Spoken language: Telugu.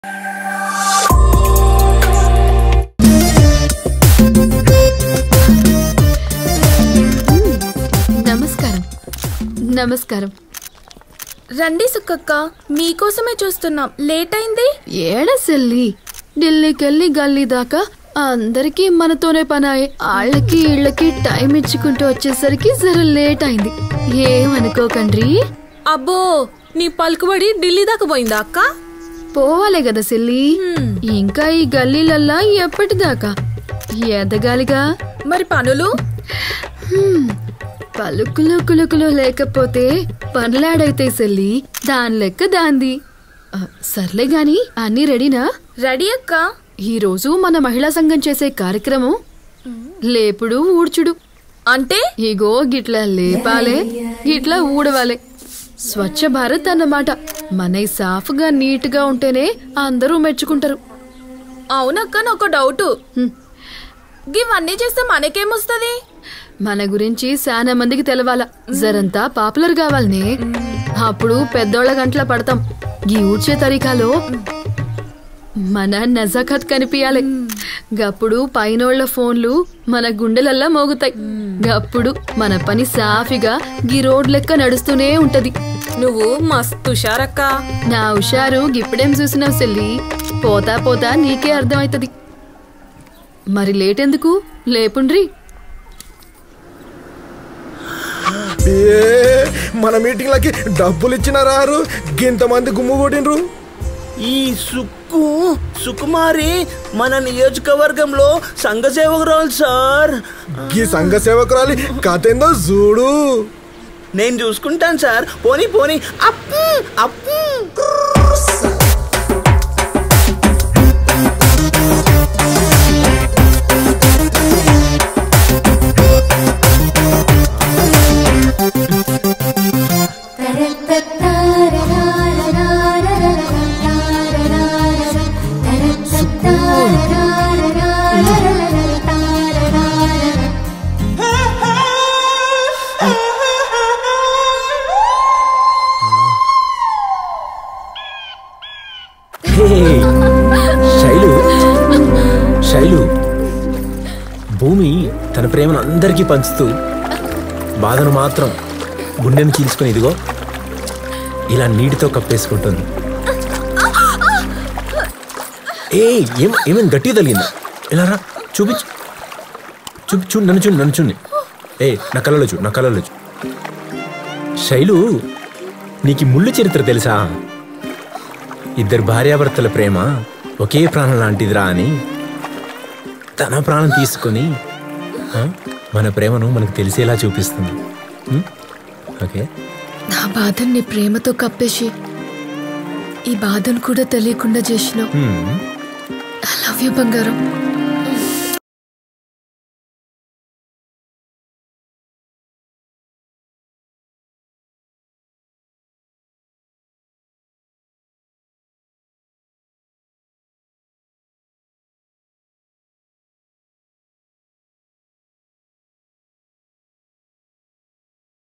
నమస్కారం. నమస్కారం. రండి సుక్కక్క, మీకోసమే చూస్తున్నాం. లేట్ అయింది. ఏడసెల్లి ఢిల్లీకెళ్ళి గల్లీ దాకా అందరికీ మనతోనే పనాయి. ఆళ్ళకి ఇళ్ళకి టైం ఇచ్చుకుంటూ వచ్చేసరికి జర లేట్ అయింది. ఏమనుకోకండ్రి. అబ్బో, నీ పలుకుబడి ఢిల్లీ దాకా పోయిందా అక్క? పోవాలే కదా సెల్లి. ఇంకా ఈ గల్లీలల్లా ఎప్పటిదాకా ఎదగాలిగా. మరి పనులు? పలుకులు కులుకులు లేకపోతే పనులాడైతే సెల్లి. దాని లెక్క దాంది. సర్లే గాని అన్నీ రెడీనా? రెడీ అక్క. ఈ రోజు మన మహిళా సంఘం చేసే కార్యక్రమం లేపుడు ఊడ్చుడు. అంటే ఇగో గిట్లా లేపాలే, గిట్లా ఊడవాలే. స్వచ్ఛ భారత్ అన్నమాట. మన సాఫ్గా నీట్గా ఉంటేనే అందరూ మెచ్చుకుంటారు. అవునక్క, నాకు డౌట్. ఇవన్నీ చేస్తే మనకేమొస్తుంది? మన గురించి చాలా మందికి తెలవాల, జరంతా పాపులర్ కావాలనే. అప్పుడు పెద్దోళ్ళ గంటల పడతాం. గీ ఊడ్చే తరీకాలో మన నజాకత్ కనిపించాలి. గప్పుడు పైనోళ్ల ఫోన్లు మన గుండెలల్లా మోగుతాయి. గప్పుడు మన పని సాఫీగా గీ రోడ్ లెక్క నడుస్తూనే ఉంటది. నువ్వు మస్తు హుషారక్క. నా హుషారు గిప్పుడేం చూసినావు సెల్లి. పోతా పోతా నీకే అర్థమవుతుంది. మరి లేటెందుకు, లేపుండ్రి. మన మీటింగ్లకి డబ్బులు ఇచ్చిన రారు, గింతమంది గుమ్ము కొట్టిండ్రు. ఈ సుకుమారి మన నియోజకవర్గంలో సంఘ సేవకురాలు సార్. ఈ సంఘ సేవకురాలి కథ ఏందో చూడు. నేను చూసుకుంటాను సార్. పోనీ పోనీ. అప్పు అప్పు శైలు భూమి తన ప్రేమను అందరికీ పంచుతూ బాధను మాత్రం గుండెను చీల్చుకుని ఇదిగో ఇలా నీటితో కప్పేసుకుంటుంది. ఏమేమి గట్టిగా తగిలిందా? ఇలా రా, చూపించు. చూడు, నన్ను చూడండి. నా కళ్ళలో చూ. శైలు, నీకు ముళ్ళు చరిత్ర తెలుసా? ఇద్దరు భార్యాభర్తల ప్రేమ ఒకే ప్రాణం లాంటిదిరా అని తన ప్రాణం తీసుకొని మన ప్రేమను మనకు తెలిసేలా చూపిస్తుంది. ఓకే, నా బాధని ప్రేమతో కప్పేసి ఈ బాధను కూడా తెలియకుండా చేసినావు. ఐ లవ్ యూ బంగారం.